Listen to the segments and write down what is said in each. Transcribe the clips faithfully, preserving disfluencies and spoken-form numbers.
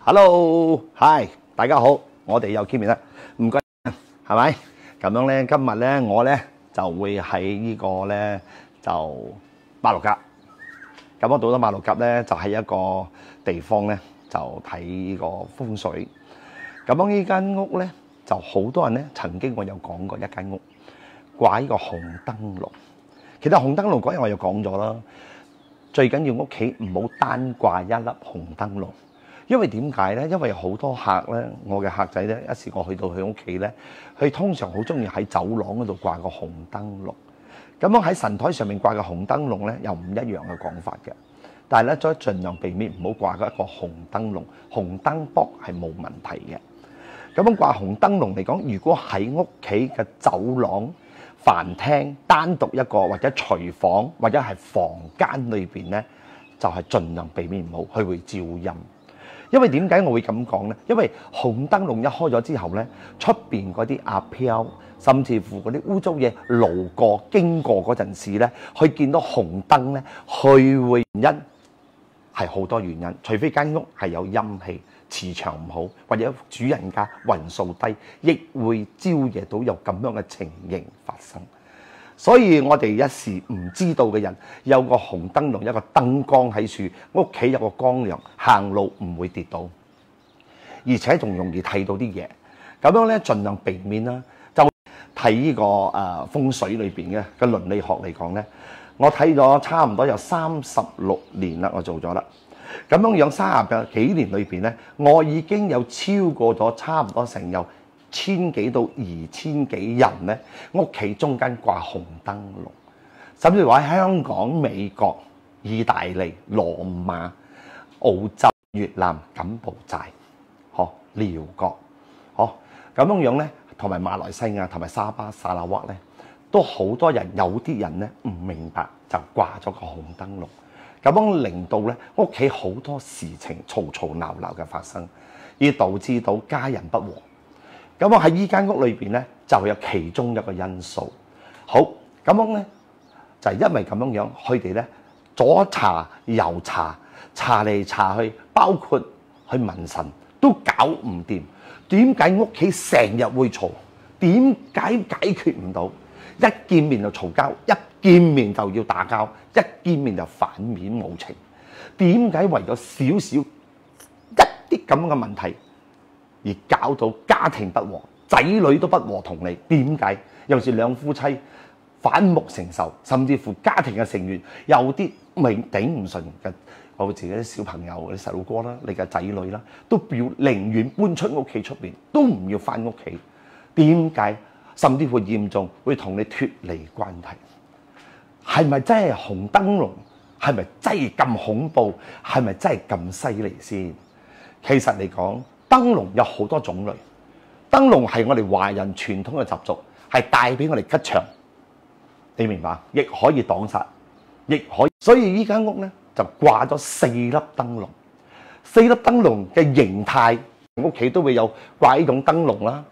Hello，Hi， 大家好，我哋又見面啦，唔該，係咪？咁樣咧，今日咧，我咧就會喺呢個咧就馬六甲。咁我到咗馬六甲咧，就喺一個地方咧，就睇呢個風水。咁樣呢間屋咧，就好多人咧，曾經我有講過一間屋掛呢個紅燈籠。其實紅燈籠嗰日我又講咗啦，最緊要屋企唔好單掛一粒紅燈籠。因為點解咧？因為好多客咧，我嘅客仔咧，一時我去到佢屋企咧，佢通常好中意喺走廊嗰度掛個紅燈籠。咁樣喺神台上面掛個紅燈籠咧，又唔一樣嘅講法嘅。但係咧，再盡量避免唔好掛一個紅燈籠，紅燈卜係冇問題嘅。咁樣掛紅燈籠嚟講，如果喺屋企嘅走廊、飯廳單獨一個，或者廚房或者係房間裏邊咧，就係盡量避免唔好，佢會招陰。因為點解我會咁講呢？因為紅燈籠一開咗之後呢，出邊嗰啲阿飄，甚至乎嗰啲污糟嘢路過經過嗰陣時呢，佢見到紅燈呢，佢會原因係好多原因，除非間屋係有陰氣、磁場唔好，或者主人家運數低，亦會招惹到有咁樣嘅情形發生。所以我哋一時唔知道嘅人，有個紅燈籠，一個燈光喺樹，屋企有個光亮，行路唔會跌倒，而且仲容易睇到啲嘢。咁樣咧，盡量避免啦。就睇呢個誒風水裏邊嘅嘅倫理學嚟講咧，我睇咗差唔多有三十六年啦，我做咗啦。咁樣樣三十幾年裏邊咧，我已經有超過咗差唔多成有千幾到二千幾人咧，屋企中間掛紅燈籠，甚至話喺香港、美國、意大利、羅馬、澳洲、越南、柬埔寨、嗬、寮國、嗬咁樣樣咧，同埋馬來西亞同埋沙巴、沙拉哇咧，都好多人，有啲人咧唔明白就掛咗個紅燈籠，咁樣令到咧屋企好多事情嘈嘈鬧鬧嘅發生，而導致到家人不和。咁我喺依間屋裏邊咧，就有其中一個因素。好，咁樣咧就係因為咁樣樣，佢哋咧左查右查，查嚟查去，包括去問神都搞唔掂。點解屋企成日會嘈？點解解決唔到？一見面就嘈交，一見面就要打交，一見面就反面無情。點解為咗少少一啲咁嘅問題，而搞到家庭不和，仔女都不和同你？點解？又是兩夫妻反目成仇，甚至乎家庭嘅成員有啲未頂唔順嘅，我自己啲小朋友、啲細路哥啦、你嘅仔女啦，都表寧願搬出屋企出邊，都唔要翻屋企。點解？甚至乎嚴重會同你脫離關係。係咪真係紅燈籠？係咪真係咁恐怖？係咪真係咁犀利先？其實嚟講，燈籠有好多種類，燈籠係我哋華人傳統嘅習俗，係帶俾我哋吉祥，你明白？亦可以擋煞，亦可以。所以依間屋咧就掛咗四粒燈籠，四粒燈籠嘅形態，屋企都會有掛呢種燈籠啦。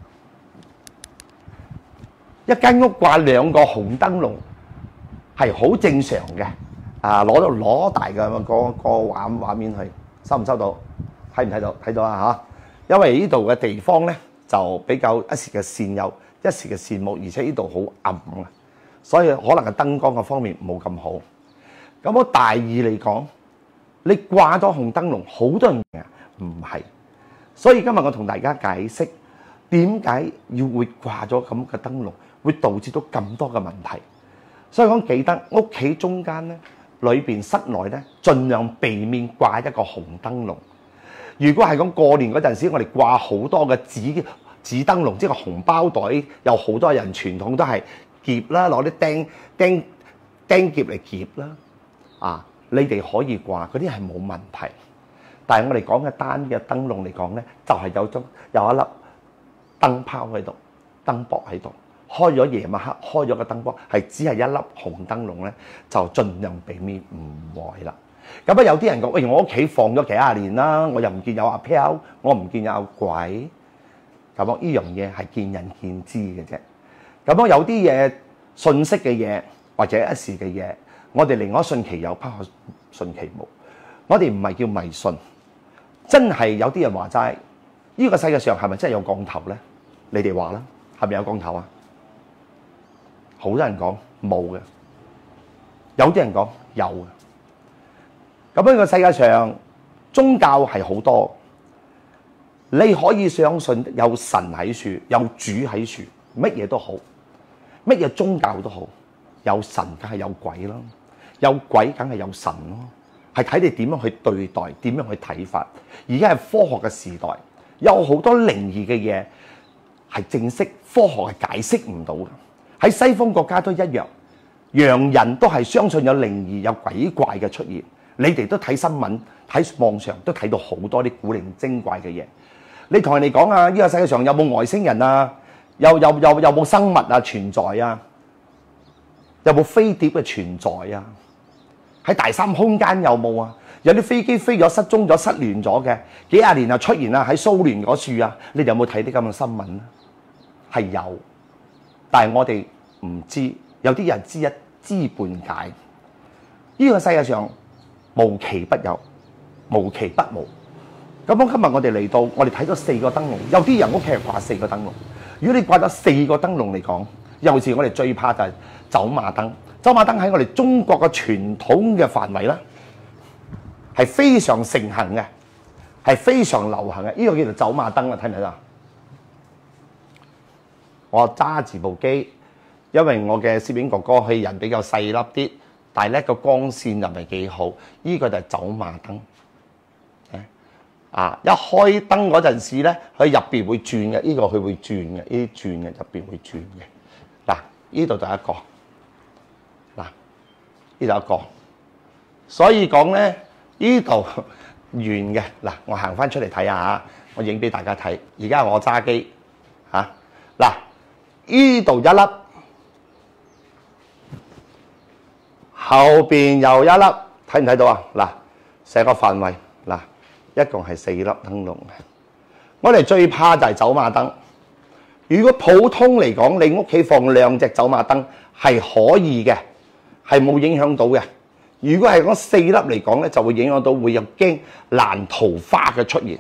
一間屋掛兩個紅燈籠係好正常嘅。啊，攞到攞大嘅個個畫畫面去，收唔收到？睇唔睇到？睇到啊嚇！因為呢度嘅地方咧就比較一時嘅善有，一時嘅善冇，而且呢度好暗啊，所以可能係燈光嘅方面冇咁好。咁我大意嚟講，你掛咗紅燈籠，好多人唔係，所以今日我同大家解釋點解要會掛咗咁嘅燈籠，會導致到咁多嘅問題。所以講記得屋企中間咧，裏邊室內咧，盡量避免掛一個紅燈籠。如果係咁過年嗰陣時，我哋掛好多嘅紙紙燈籠，即係紅包袋，有好多人傳統都係夾啦，攞啲釘釘釘夾嚟夾啦。啊，你哋可以掛嗰啲係冇問題，但係我哋講嘅單嘅燈籠嚟講咧，就係有種有一粒燈泡喺度，燈箔喺度。開咗夜晚黑，開咗個燈光，係只係一粒紅燈籠咧，就盡量避免唔壞啦。咁啊，有啲人講：喂，我屋企放咗幾廿年啦，我又唔見有阿飄，我唔見有鬼。咁啊，呢樣嘢係見仁見智嘅啫。咁啊，有啲嘢信息嘅嘢或者一時嘅嘢，我哋寧可信其有，不可信其無。我哋唔係叫迷信， 真係有啲人話齋，呢個世界上係咪真係有降頭咧？你哋話啦，係咪有降頭啊？好多人講冇嘅，有啲人講有嘅。咁呢個世界上宗教係好多，你可以相信有神喺處，有主喺處，乜嘢都好，乜嘢宗教都好，有神梗係有鬼啦，有鬼梗係有神咯。係睇你點樣去對待，點樣去睇法。而家係科學嘅時代，有好多靈異嘅嘢係正式科學係解釋唔到嘅。喺西方國家都一樣，洋人都係相信有靈異、有鬼怪嘅出現。你哋都睇新聞、睇網上都睇到好多啲古靈精怪嘅嘢。你同人哋講啊，呢個世界上有冇外星人啊？有有有有冇生物啊存在啊？有冇飛碟嘅存在啊？喺第三空間有冇啊？有啲飛機飛咗、失蹤咗、失聯咗嘅，幾廿年啊出現啦喺蘇聯嗰處啊，你哋有冇睇啲咁嘅新聞咧？係有，但係我哋唔知，有啲人知一知半解。呢個世界上無奇不有，無奇不無。咁樣今日我哋嚟到，我哋睇咗四個燈籠，有啲人屋企係掛四個燈籠。如果你掛咗四個燈籠嚟講，尤其是我哋最怕就係走馬燈。走馬燈喺我哋中國嘅傳統嘅範圍啦，係非常盛行嘅，係非常流行嘅。呢個叫做走馬燈啦，睇唔睇到？我揸住部機，因為我嘅攝影哥哥佢人比較細粒啲，但係咧個光線又唔係幾好。呢個就係走馬燈。啊！一開燈嗰陣時咧，佢入邊會轉嘅，呢個佢會轉嘅，呢啲轉嘅入邊會轉嘅。嗱，呢度就一個。嗱，呢度一個，所以講咧，呢度圓嘅。嗱，我行翻出嚟睇下嚇，我影俾大家睇。而家我揸機嚇，嗱，呢度一粒，後邊又一粒，睇唔睇到啊？嗱，成個範圍，嗱，一共係四粒燈籠。我哋最怕就係走馬燈。如果普通嚟講，你屋企放兩隻走馬燈係可以嘅。係冇影響到嘅。如果係講四粒嚟講咧，就會影響到會有驚爛桃花嘅出現。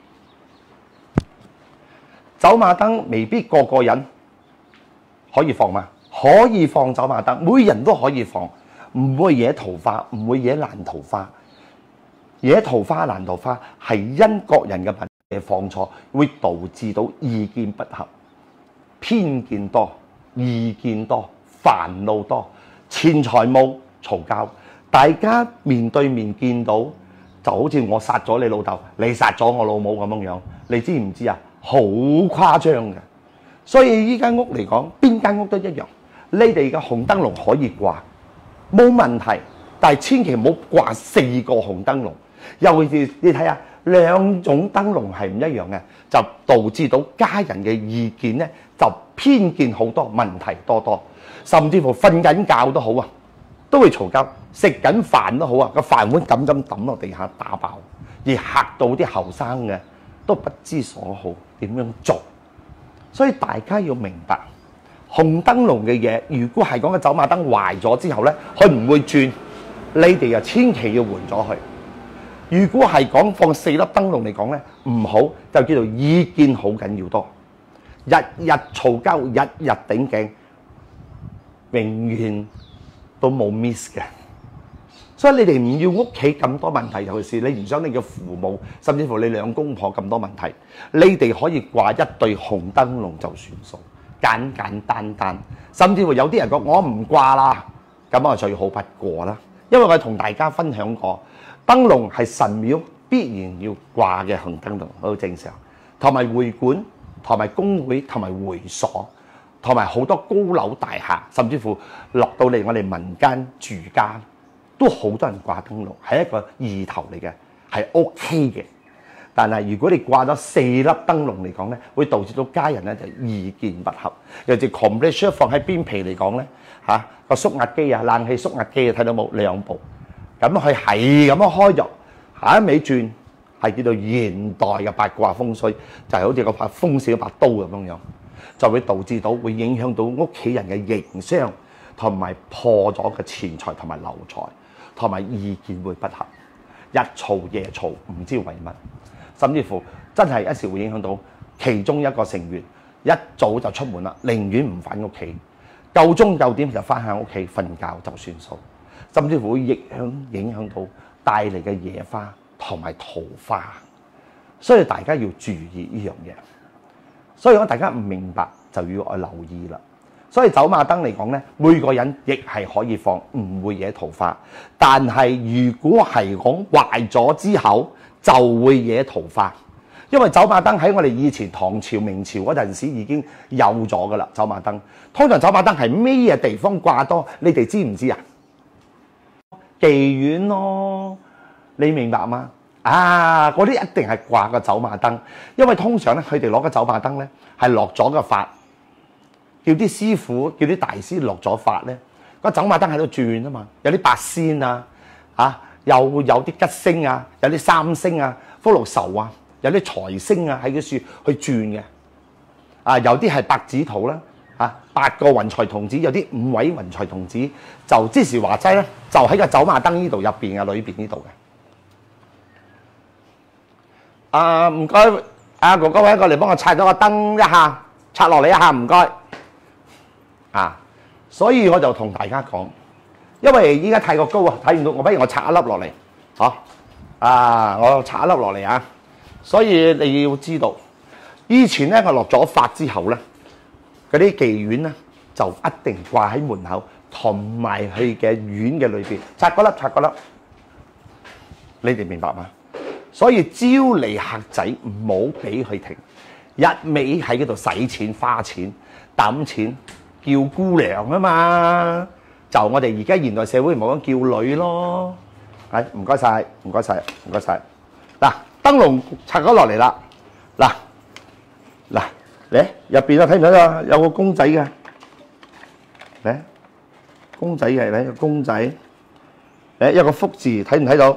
走馬燈未必個個人可以放嘛，可以放走馬燈，每人都可以放，唔會惹桃花，唔會惹爛桃花。惹桃花爛桃花係因各人嘅問題放錯，會導致到意見不合、偏見多、意見多、煩惱多。錢財冇嘈交，大家面對面見到就好似我殺咗你老豆，你殺咗我老母咁樣樣，你知唔知啊？好誇張嘅。所以依間屋嚟講，邊間屋都一樣。你哋嘅紅燈籠可以掛，冇問題，但係千祈唔好掛四個紅燈籠。尤其是你睇下兩種燈籠係唔一樣嘅，就導致到家人嘅意見咧就偏見好多，問題多多。甚至乎瞓緊覺都好啊，都會嘈交；食緊飯都好啊，個飯碗咁咁抌落地下打爆，而嚇到啲後生嘅都不知所好，點樣做？所以大家要明白，紅燈籠嘅嘢，如果係講嘅走馬燈壞咗之後咧，佢唔會轉，你哋啊千祈要換咗佢。如果係講放四粒燈籠嚟講咧，唔好就叫做意見好緊要多，日日嘈交，日日頂頸。永遠都冇 miss 嘅，所以你哋唔要屋企咁多問題，尤其是你唔想你嘅父母，甚至乎你兩公婆咁多問題，你哋可以掛一對紅燈籠就算數，簡簡單單。甚至乎有啲人講我唔掛啦，咁啊最好不過啦，因為我同大家分享過，燈籠係神廟必然要掛嘅紅燈籠，好正常。同埋會館、同埋公會、同埋會所。同埋好多高樓大廈，甚至乎落到嚟我哋民間住家，都好多人掛燈籠，係一個意頭嚟嘅，係 OK 嘅。但係如果你掛咗四粒燈籠嚟講咧，會導致到家人咧就意見不合。尤其是 compressor 放喺邊皮嚟講咧，嚇個縮壓機啊、冷氣縮壓機啊，睇到冇兩部，咁佢係咁樣開咗，下一尾轉係叫做現代嘅八卦風水，就係好似個把風水一把刀咁樣樣。就會導致到會影響到屋企人嘅形象，同埋破咗嘅錢財同埋流財，同埋意見會不合，日嘈夜嘈唔知為乜。 甚至乎真係一時會影響到其中一個成員一早就出門啦，寧願唔返屋企，夠鐘夠點就翻喺屋企瞓覺就算數，甚至乎會影響影響到帶嚟嘅野花同埋桃花，所以大家要注意呢樣嘢。所以如果大家唔明白就要去留意啦。所以走馬燈嚟講咧，每個人亦係可以放，唔會惹桃花。但係如果係講壞咗之後，就會惹桃花。因為走馬燈喺我哋以前唐朝、明朝嗰陣時已經有咗噶啦。走馬燈通常走馬燈係咩地方掛多？你哋知唔知啊？妓院咯，你明白嗎？啊，嗰啲一定係掛個走馬燈，因為通常咧佢哋攞個走馬燈咧係落咗個法。叫啲師傅，叫啲大師落咗法咧，個走馬燈喺度轉啊嘛，有啲八仙啊，啊又有啲吉星啊，有啲三星啊，福祿壽啊，有啲財星啊喺嗰處去轉嘅，啊有啲係百子圖啦，啊八個雲財童子，有啲五位雲財童子，就即時話齋咧，就喺個走馬燈呢度入邊嘅裏邊呢度嘅。啊唔該，阿哥哥位過嚟幫我拆咗個燈一下，拆落嚟一下唔該。啊，所以我就同大家講，因為依家太過高啊，睇唔到，我不如我拆一粒落嚟，嚇啊！我拆一粒落嚟啊！所以你要知道，以前咧我落咗法之後咧，嗰啲妓院咧就一定掛喺門口，同埋佢嘅院嘅裏邊，拆嗰粒，拆嗰粒，你哋明白嗎？所以招嚟客仔唔好俾佢停，一味喺嗰度使錢、花錢、揼錢。叫姑娘啊嘛，就我哋而家現代社會唔好講叫女咯。係唔該晒，唔該晒，唔該晒。嗱，燈籠拆咗落嚟啦。嗱嗱，嚟入邊啊，睇唔睇到啊？有個公仔嘅，嚟公仔嘅，嚟個公仔，嚟有個福字，睇唔睇到？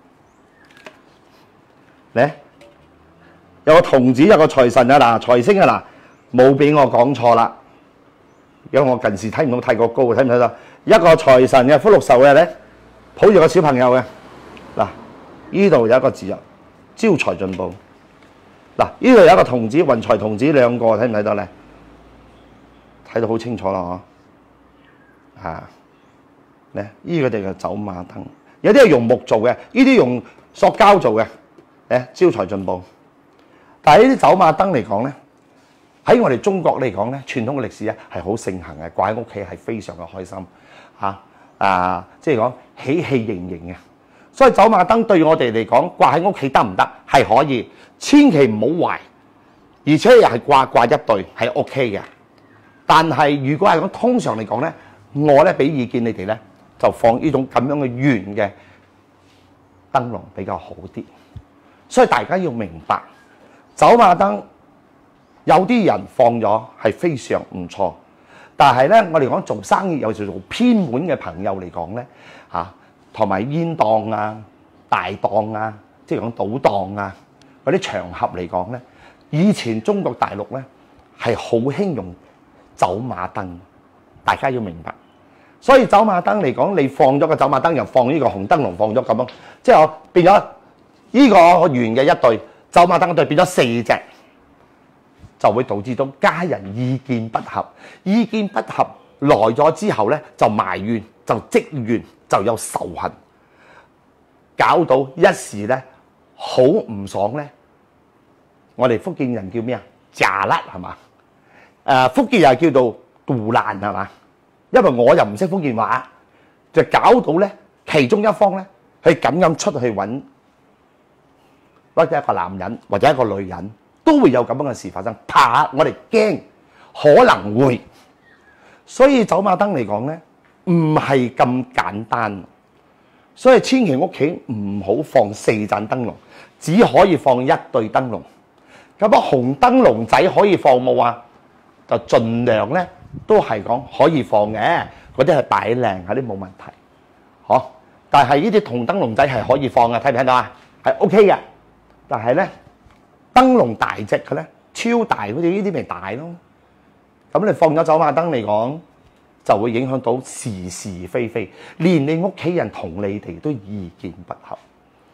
嚟有個童子，有個財神啊！嗱，財星啊嗱，冇俾我講錯啦。因為我近視睇唔到太過高，睇唔睇到？一個財神嘅福祿壽嘅咧，抱住個小朋友嘅。嗱，呢度有一個字啊，招財進步。嗱，呢度有一個童子，雲財童子兩個，睇唔睇到咧？睇到好清楚啦，嗬。啊，咧呢個哋嘅走馬燈，有啲係用木做嘅，呢啲用塑膠做嘅，誒招財進步。但係呢啲走馬燈嚟講咧，喺我哋中國嚟講咧，傳統嘅歷史咧係好盛行嘅，掛喺屋企係非常嘅開心嚇啊！即係講喜氣盈盈嘅，所以走馬燈對我哋嚟講掛喺屋企得唔得？係可以，千祈唔好壞，而且又係掛掛一對係 OK 嘅。但係如果係講通常嚟講咧，我咧俾意見你哋咧，就放呢種咁樣嘅圓嘅燈籠比較好啲。所以大家要明白，走馬燈。有啲人放咗係非常唔錯，但係咧，我哋講做生意有時做偏門嘅朋友嚟講咧，嚇同埋煙檔啊、大檔啊，即係講賭檔啊嗰啲場合嚟講咧，以前中國大陸咧係好興用走馬燈，大家要明白。所以走馬燈嚟講，你放咗個走馬燈，又放呢個紅燈籠，放咗咁樣，即係我變咗呢個圓嘅一對走馬燈一對變咗四隻。就會導致到家人意見不合，意見不合來咗之後咧，就埋怨，就積怨，就有仇恨，搞到一時咧好唔爽咧。我哋福建人叫咩啊？炸甩係嘛？誒，福建人叫做杜爛係嘛？因為我又唔識福建話，就搞到咧其中一方咧，佢咁樣出去揾，或者一個男人或者一個女人。都會有咁樣嘅事發生，怕我哋驚可能會，所以走馬燈嚟講咧，唔係咁簡單，所以千祈屋企唔好放四盞燈籠，只可以放一對燈籠。咁啊紅燈籠仔可以放冇啊？就盡量咧都係講可以放嘅，嗰啲係擺靚，嗰啲冇問題，嗬。但係呢啲銅燈籠仔係可以放嘅，睇唔睇到啊？係 OK 嘅，但係咧。燈籠大隻嘅咧，超大，好似呢啲咪大咯。咁你放咗走馬燈嚟講，就會影響到是是非非，連你屋企人同你哋都意見不合。所以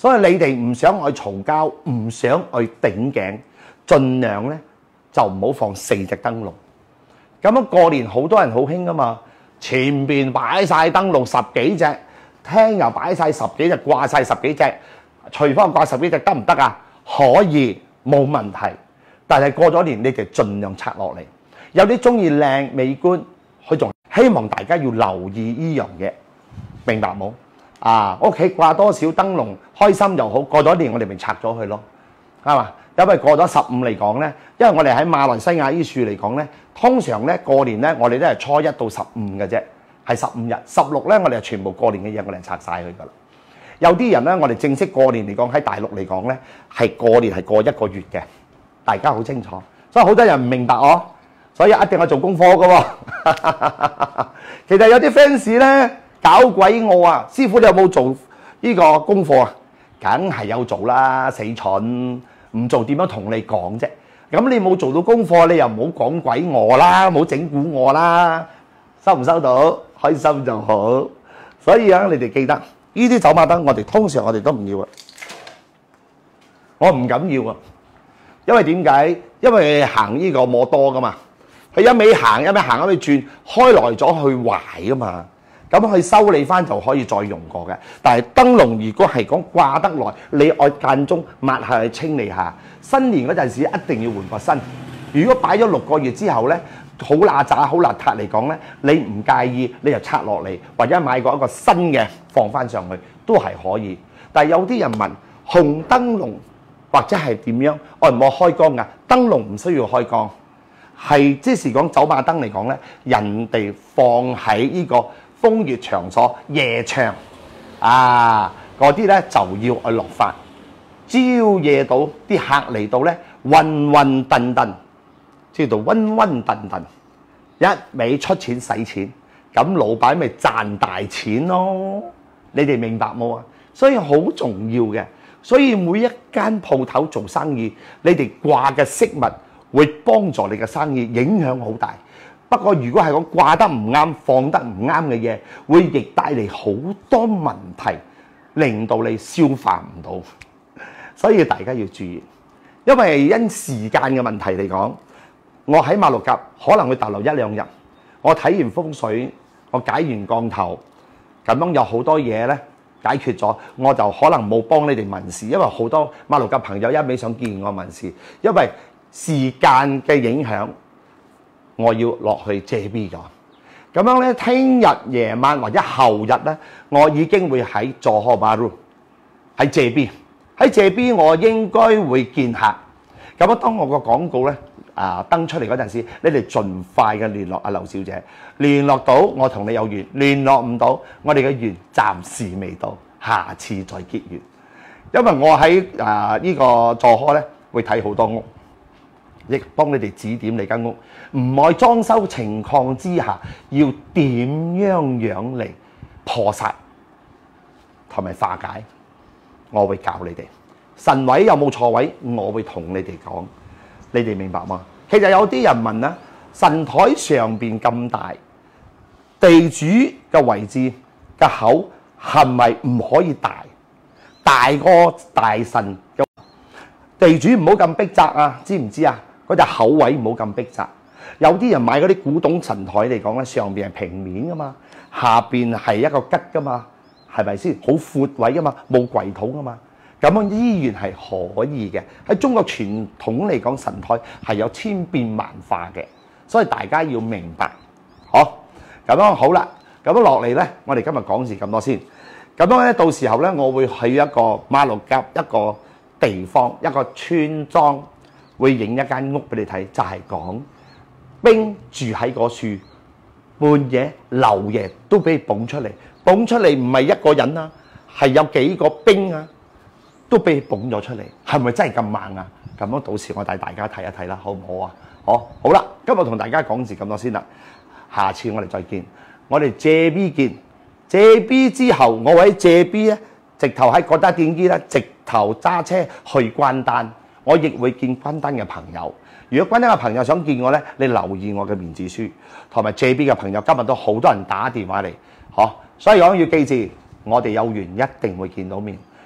所以你哋唔想去嘈交，唔想去頂頸，盡量咧就唔好放四隻燈籠。咁樣過年好多人好興噶嘛，前邊擺晒燈籠十幾隻，廳又擺晒十幾隻，掛晒十幾隻，廚房掛十幾隻得唔得啊？可以，冇問題。但係過咗年你哋盡量拆落嚟。有啲中意靚美觀，佢仲希望大家要留意呢樣嘢，明白冇？啊，屋企掛多少燈籠，開心又好。過咗年我哋咪拆咗佢咯，係嘛？因為過咗十五嚟講咧，因為我哋喺馬來西亞依處嚟講咧，通常咧過年咧我哋都係初一到十五嘅啫，係十五日。十六咧我哋係全部過年嘅嘢，我哋拆晒佢噶啦。有啲人咧，我哋正式過年嚟講喺大陸嚟講咧，係過年係過一個月嘅，大家好清楚。所以好多人唔明白我，所以一定係做功課嘅喎。其實有啲 fans 咧。搞鬼我啊！師傅你有冇做呢個功課啊？梗係有做啦，死蠢！唔做點樣同你講啫？咁你冇做到功課，你又唔好講鬼我啦，唔好整蠱我啦，收唔收到？開心就好。所以啊，你哋記得呢啲走馬燈，我哋通常我哋都唔要啊。我唔敢要啊，因為點解？因為行呢個摩多噶嘛，佢一味行一味行一味轉，開來咗去壞噶嘛。咁佢修理翻就可以再用過嘅，但係燈籠如果係講掛得耐，你愛間中抹下去清理下。新年嗰陣時一定要換個新。如果擺咗六個月之後咧，好邋遢、好邋遢嚟講咧，你唔介意，你就拆落嚟，或者買過一個新嘅放翻上去都係可以。但係有啲人問紅燈籠或者係點樣，愛唔愛開光㗎？燈籠唔需要開光，係即是講走馬燈嚟講咧，人哋放喺呢個風月場所、夜場啊，嗰啲咧就要去落法，朝夜到啲客嚟到咧，暈暈頓頓，知道暈暈頓頓，一味出錢使錢，咁老闆咪賺大錢咯。你哋明白冇啊？所以好重要嘅，所以每一間鋪頭做生意，你哋掛嘅飾物會幫助你嘅生意，影響好大。不過如果係講掛得唔啱、放得唔啱嘅嘢，會亦帶嚟好多問題，令到你消化唔到。所以大家要注意，因為因時間嘅問題嚟講，我喺馬六甲可能會逗留一兩日。我睇完風水，我解完降頭，咁樣有好多嘢咧解決咗，我就可能冇幫你哋問事，因為好多馬六甲朋友一味想見我問事，因為時間嘅影響。我要落去借 B 咗，咁樣咧，聽日夜晚或者後日咧，我已經會喺佐荷巴魯喺借 B，喺借 B 我應該會見客。咁啊，當我個廣告咧啊登出嚟嗰陣時，你哋盡快嘅聯絡阿劉小姐，聯絡到我同你有緣，聯絡唔到我哋嘅緣暫時未到，下次再結緣。因為我喺啊呢個佐荷咧會睇好多屋。亦幫你哋指點你間屋，唔愛裝修情況之下，要點樣樣嚟破煞同埋化解，我會教你哋。神位有冇錯位，我會同你哋講，你哋明白嗎？其實有啲人問啦，神台上邊咁大，地主嘅位置嘅口係咪唔可以大？大過大神嘅地主唔好咁逼窄啊，知唔知啊？嗰隻口位唔好咁逼窄。有啲人買嗰啲古董神台嚟講咧，上邊係平面噶嘛，下邊係一個吉噶嘛，係咪先？好闊位噶嘛，冇櫃桶噶嘛。咁樣依然係可以嘅。喺中國傳統嚟講，神台係有千變萬化嘅，所以大家要明白。好，咁樣好啦，咁樣落嚟咧，我哋今日講住咁多先。咁樣咧，到時候咧，我會去一個馬六甲一個地方，一個村莊。會影一間屋俾你睇，就係講兵住喺個樹，半夜漏夜都俾你捧出嚟，捧出嚟唔係一個人啊，係有幾個兵啊，都俾你捧咗出嚟，係咪真係咁猛啊？咁樣到時我帶大家睇一睇啦，好唔好啊？好，好啦，今日同大家講住咁多先啦，下次我哋再見，我哋借 B 見，借 B 之後我會喺借 B 咧，直頭喺國家電機咧，直頭揸車去關丹。我亦會見關丹嘅朋友。如果關丹嘅朋友想見我咧，你留意我嘅面子書，同埋 J B 嘅朋友，今日都好多人打電話嚟，嗬。所以講要記住，我哋有緣一定會見到面。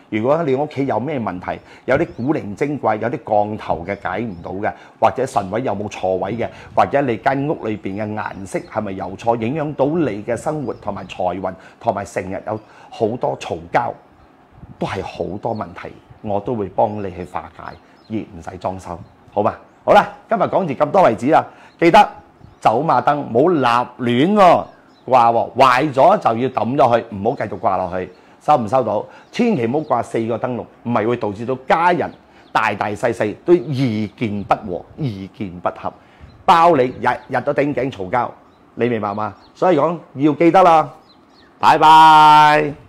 如果你屋企有咩問題，有啲古靈精怪，有啲降頭嘅解唔到嘅，或者神位有冇錯位嘅，或者你間屋裏邊嘅顏色係咪有錯，影響到你嘅生活同埋財運，同埋成日有好多嘈交，都係好多問題，我都會幫你去化解，而唔使裝修，好嘛？好啦，今日講住咁多為止啦，記得走馬燈冇立亂喎，掛喎，壞咗就要抌咗佢，唔好繼續掛落去。收唔收到？千祈唔好掛四個燈籠，唔係會導致到家人大大細細都意見不和、意見不合，包你日日都頂頸嘈交，你明白嗎？所以講要記得啦，拜拜。